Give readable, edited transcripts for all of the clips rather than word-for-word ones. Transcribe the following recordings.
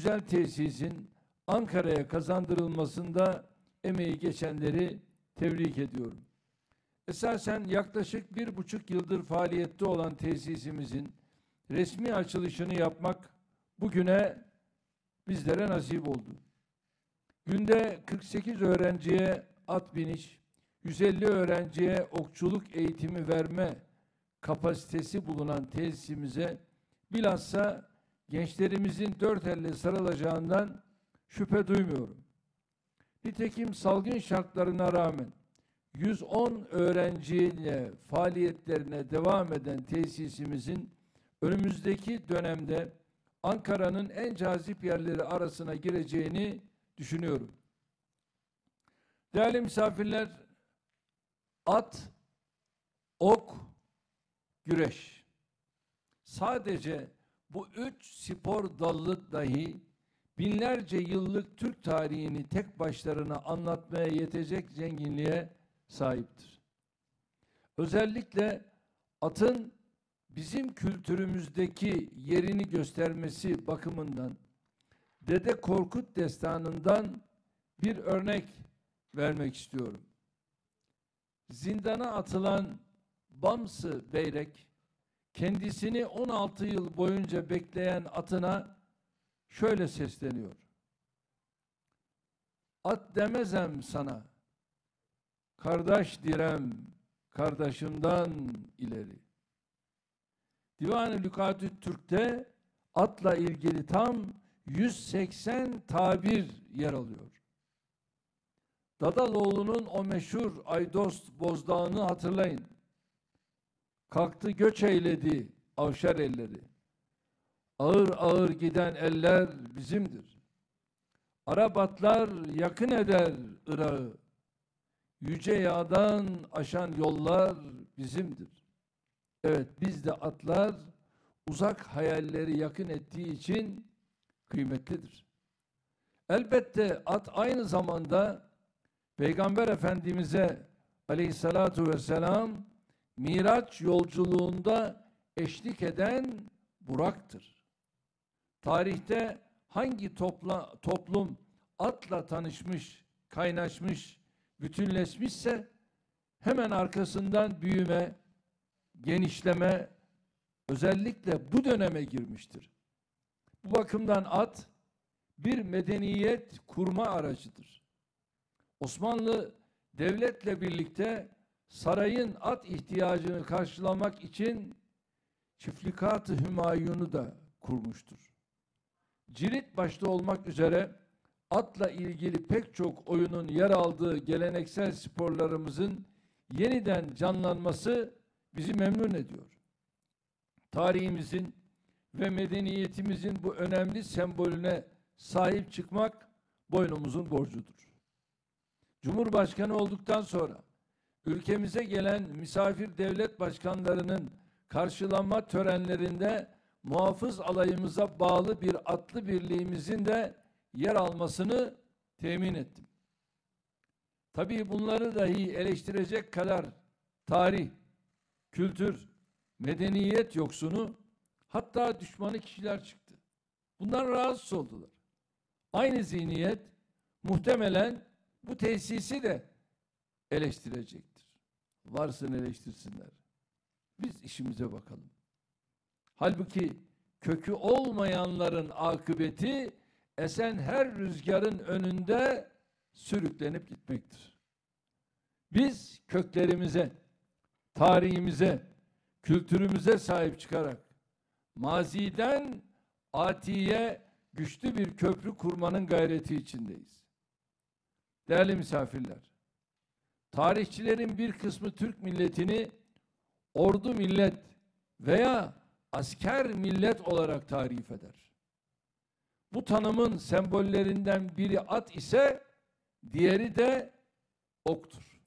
güzel tesisin Ankara'ya kazandırılmasında emeği geçenleri tebrik ediyorum. Esasen yaklaşık 1,5 yıldır faaliyette olan tesisimizin resmi açılışını yapmak bugüne bizlere nasip oldu. Günde 48 öğrenciye at biniş, 150 öğrenciye okçuluk eğitimi verme kapasitesi bulunan tesisimize bilhassa gençlerimizin dört elle sarılacağından şüphe duymuyorum. Nitekim salgın şartlarına rağmen 110 öğrenciyle faaliyetlerine devam eden tesisimizin önümüzdeki dönemde Ankara'nın en cazip yerleri arasına gireceğini düşünüyorum. Değerli misafirler, at, ok, güreş. Sadece bu üç spor dalı dahi binlerce yıllık Türk tarihini tek başlarına anlatmaya yetecek zenginliğe sahiptir. Özellikle atın bizim kültürümüzdeki yerini göstermesi bakımından Dede Korkut destanından bir örnek vermek istiyorum. Zindana atılan Bamsı Beyrek kendisini 16 yıl boyunca bekleyen atına şöyle sesleniyor: "At demezem sana, kardeş direm kardeşimden ileri." Divan-ı Lügatü Türk'te atla ilgili tam 180 tabir yer alıyor. Dadaloğlu'nun o meşhur Aydost Bozdağı'nı hatırlayın. Kalktı göç eyledi avşar elleri. Ağır ağır giden eller bizimdir. Arap atlar yakın eder Irak'ı. Yüce yağdan aşan yollar bizimdir. Evet, bizde atlar uzak hayalleri yakın ettiği için kıymetlidir. Elbette at aynı zamanda Peygamber Efendimiz'e aleyhissalatu vesselam Miraç yolculuğunda eşlik eden Burak'tır. Tarihte hangi toplum atla tanışmış, kaynaşmış, bütünleşmişse hemen arkasından büyüme, genişleme özellikle bu döneme girmiştir. Bu bakımdan at bir medeniyet kurma aracıdır. Osmanlı devletle birlikte sarayın at ihtiyacını karşılamak için Çiftlikat-ı Hümayun'u da kurmuştur. Cirit başta olmak üzere atla ilgili pek çok oyunun yer aldığı geleneksel sporlarımızın yeniden canlanması bizi memnun ediyor. Tarihimizin ve medeniyetimizin bu önemli sembolüne sahip çıkmak boynumuzun borcudur. Cumhurbaşkanı olduktan sonra ülkemize gelen misafir devlet başkanlarının karşılanma törenlerinde muhafız alayımıza bağlı bir atlı birliğimizin de yer almasını temin ettim. Tabii bunları dahi eleştirecek kadar tarih, kültür, medeniyet yoksunu, hatta düşmanı kişiler çıktı. Bundan rahatsız oldular. Aynı zihniyet muhtemelen bu tesisi de eleştirecektir. Varsın eleştirsinler. Biz işimize bakalım. Halbuki kökü olmayanların akıbeti esen her rüzgarın önünde sürüklenip gitmektir. Biz köklerimize, tarihimize, kültürümüze sahip çıkarak maziden atiye güçlü bir köprü kurmanın gayreti içindeyiz. Değerli misafirler, tarihçilerin bir kısmı Türk milletini ordu millet veya asker millet olarak tarif eder. Bu tanımın sembollerinden biri at ise diğeri de oktur.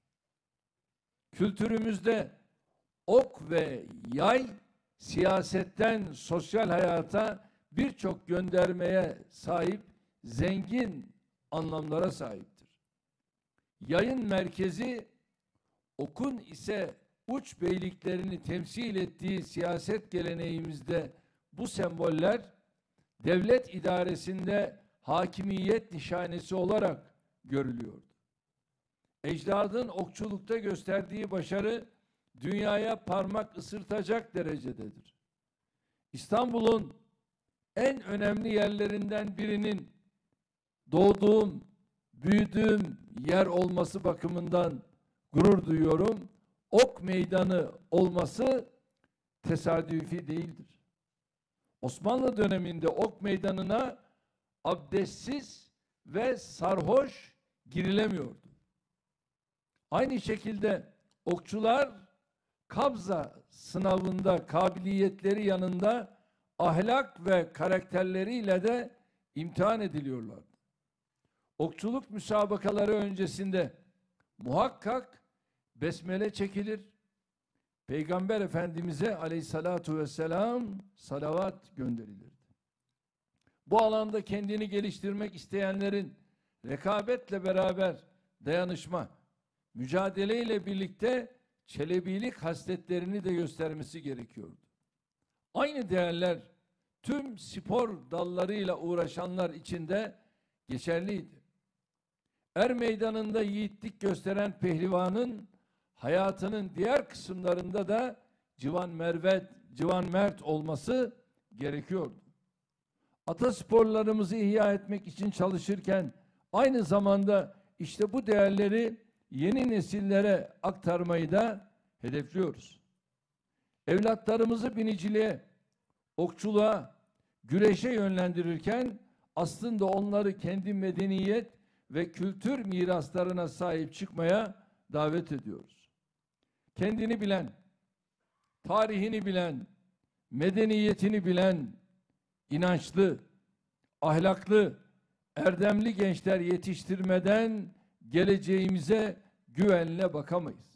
Kültürümüzde ok ve yay siyasetten sosyal hayata birçok göndermeye sahip zengin anlamlara sahiptir. Yayın merkezi, okun ise uç beyliklerini temsil ettiği siyaset geleneğimizde bu semboller devlet idaresinde hakimiyet nişanesi olarak görülüyordu. Ecdadın okçulukta gösterdiği başarı dünyaya parmak ısırtacak derecededir. İstanbul'un en önemli yerlerinden birinin doğduğum, büyüdüğüm yer olması bakımından gurur duyuyorum. Ok meydanı olması tesadüfi değildir. Osmanlı döneminde ok meydanına abdestsiz ve sarhoş girilemiyordu. Aynı şekilde okçular kabza sınavında kabiliyetleri yanında ahlak ve karakterleriyle de imtihan ediliyorlardı. Okçuluk müsabakaları öncesinde muhakkak besmele çekilir. Peygamber Efendimiz'e aleyhissalatu vesselam salavat gönderilirdi. Bu alanda kendini geliştirmek isteyenlerin rekabetle beraber dayanışma, mücadeleyle birlikte çelebilik hasletlerini de göstermesi gerekiyordu. Aynı değerler tüm spor dallarıyla uğraşanlar için de geçerliydi. Er meydanında yiğitlik gösteren pehlivanın hayatının diğer kısımlarında da civan mert olması gerekiyordu. Atasporlarımızı ihya etmek için çalışırken aynı zamanda işte bu değerleri yeni nesillere aktarmayı da hedefliyoruz. Evlatlarımızı biniciliğe, okçuluğa, güreşe yönlendirirken aslında onları kendi medeniyet ve kültür miraslarına sahip çıkmaya davet ediyoruz. Kendini bilen, tarihini bilen, medeniyetini bilen, inançlı, ahlaklı, erdemli gençler yetiştirmeden geleceğimize güvenle bakamayız.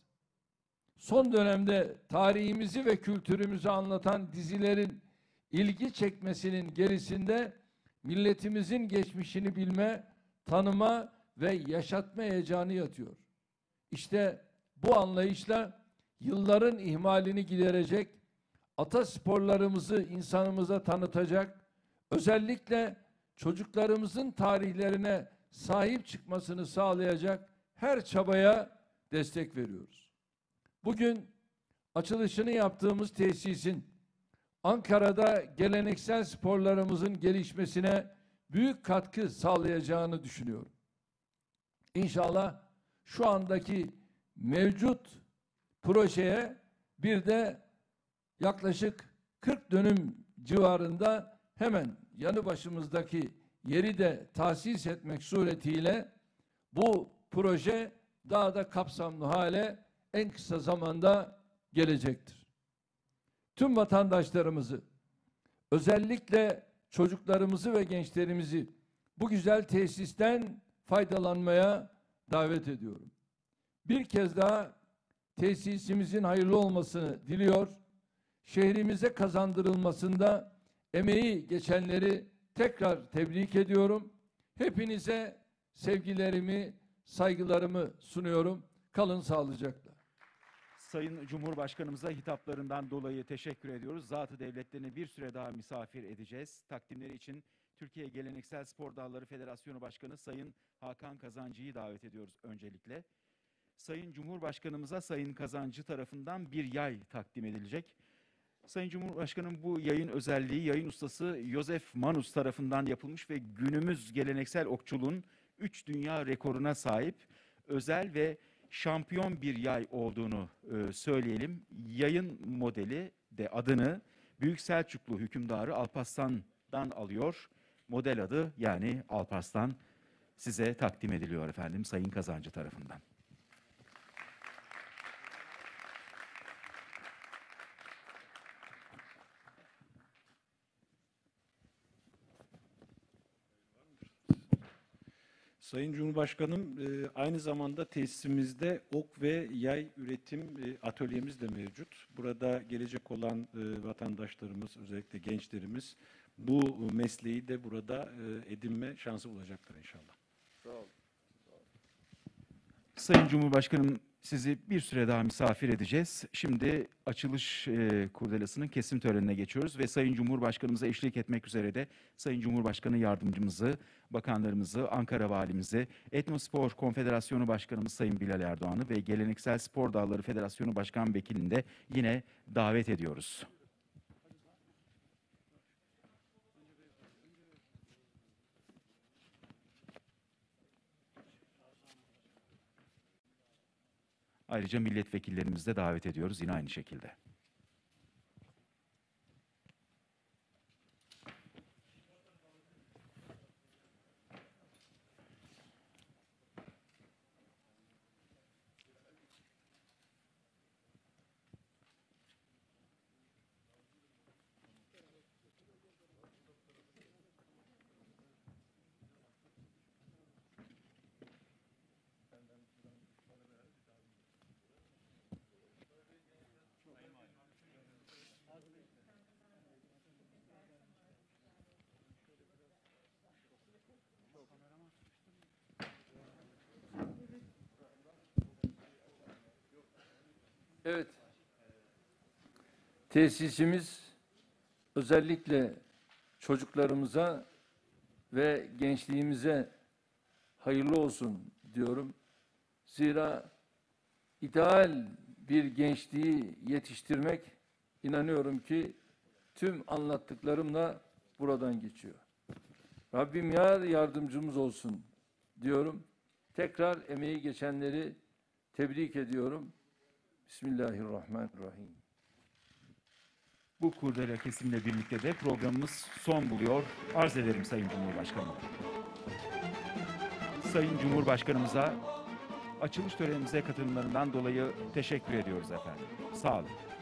Son dönemde tarihimizi ve kültürümüzü anlatan dizilerin ilgi çekmesinin gerisinde milletimizin geçmişini bilme, tanıma ve yaşatma heyecanı yatıyor. İşte bu anlayışla yılların ihmalini giderecek, atasporlarımızı insanımıza tanıtacak, özellikle çocuklarımızın tarihlerine sahip çıkmasını sağlayacak her çabaya destek veriyoruz. Bugün açılışını yaptığımız tesisin Ankara'da geleneksel sporlarımızın gelişmesine büyük katkı sağlayacağını düşünüyorum. İnşallah şu andaki mevcut projeye bir de yaklaşık 40 dönüm civarında hemen yanı başımızdaki yeri de tahsis etmek suretiyle bu proje daha da kapsamlı hale en kısa zamanda gelecektir. Tüm vatandaşlarımızı, özellikle çocuklarımızı ve gençlerimizi bu güzel tesisten faydalanmaya davet ediyorum. Bir kez daha tesisimizin hayırlı olmasını diliyor. Şehrimize kazandırılmasında emeği geçenleri tekrar tebrik ediyorum. Hepinize sevgilerimi, saygılarımı sunuyorum. Kalın sağlıcakla. Sayın Cumhurbaşkanımıza hitaplarından dolayı teşekkür ediyoruz. Zat-ı devletlerini bir süre daha misafir edeceğiz. Takdimleri için Türkiye Geleneksel Spor Dalları Federasyonu Başkanı Sayın Hakan Kazancı'yı davet ediyoruz öncelikle. Sayın Cumhurbaşkanımıza Sayın Kazancı tarafından bir yay takdim edilecek. Sayın Cumhurbaşkanım, bu yayın özelliği yayın ustası Josef Manus tarafından yapılmış ve günümüz geleneksel okçuluğun 3 dünya rekoruna sahip özel ve şampiyon bir yay olduğunu söyleyelim. Yayın modeli de adını Büyük Selçuklu hükümdarı Alparslan'dan alıyor. Model adı yani Alparslan size takdim ediliyor efendim Sayın Kazancı tarafından. Sayın Cumhurbaşkanım, aynı zamanda tesisimizde ok ve yay üretim atölyemiz de mevcut. Burada gelecek olan vatandaşlarımız, özellikle gençlerimiz bu mesleği de burada edinme şansı bulacaklar inşallah. Sağ olun. Sayın Cumhurbaşkanım, Sizi bir süre daha misafir edeceğiz. Şimdi açılış kurdelasının kesim törenine geçiyoruz ve Sayın Cumhurbaşkanımıza eşlik etmek üzere de Sayın Cumhurbaşkanı Yardımcımızı, bakanlarımızı, Ankara Valimizi, Etnospor Konfederasyonu Başkanımız Sayın Bilal Erdoğan'ı ve Geleneksel Spor Dalları Federasyonu Başkan Vekilini de yine davet ediyoruz. Ayrıca milletvekillerimizi de davet ediyoruz yine aynı şekilde. Evet. Tesisimiz özellikle çocuklarımıza ve gençliğimize hayırlı olsun diyorum. Zira ideal bir gençliği yetiştirmek, inanıyorum ki tüm anlattıklarımla buradan geçiyor. Rabbim yar yardımcımız olsun diyorum. Tekrar emeği geçenleri tebrik ediyorum. Bismillahirrahmanirrahim. Bu kurdela kesimle birlikte de programımız son buluyor. Arz ederim Sayın Cumhurbaşkanım. Sayın Cumhurbaşkanımıza açılış törenimize katılımlarından dolayı teşekkür ediyoruz efendim. Sağ olun.